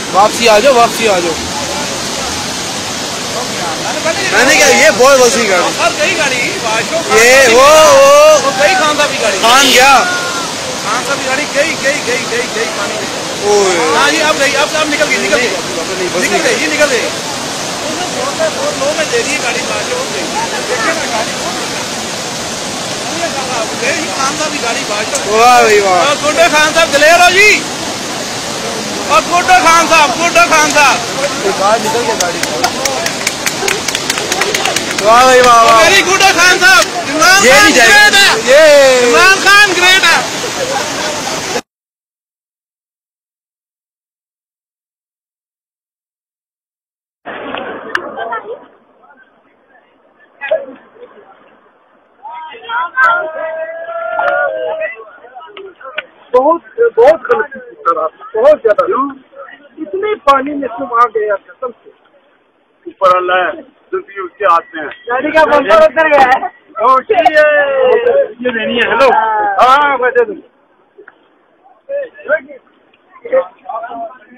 वापसी आ जाओ, वापसी आ जाओ। मैंने क्या, ये बहुत वसी गाड़ी और गई गाड़ी ये वो गई खान साहब की गाड़ी। खान गया, खान साहब की गाड़ी गई गई गई गई गई पानी में। हाँ जी, अब गई, अब निकल गई, निकल गई, निकल गई, ये निकल गई। बहुत लो में दे दी गाड़ी, बादशाह गई खान साहब की गाड़ी, बादशाह। वाह भाई वाह। और गुड्डो खान साहब दिलेर हो जी, और गुड्डो खान साहब, गुड्डो खान साहब बाहर निकल गया गाड़ी। वाह भाई वाह वाह, वेरी गुड खान साहब। इमरान ये खान नहीं ग्रेट है, जाएगा, ये इमरान खान ग्रेट है। बहुत बहुत गलती की सर, आप बहुत ज्यादा इतने पानी में तुम आ गया कसम से। ऊपर अल्लाह है, जल्दी उसके हाथ में है। गाड़ी का बम्पर उतर गया है। ये लेनी है। हेलो, हाँ मैं दे दूँ।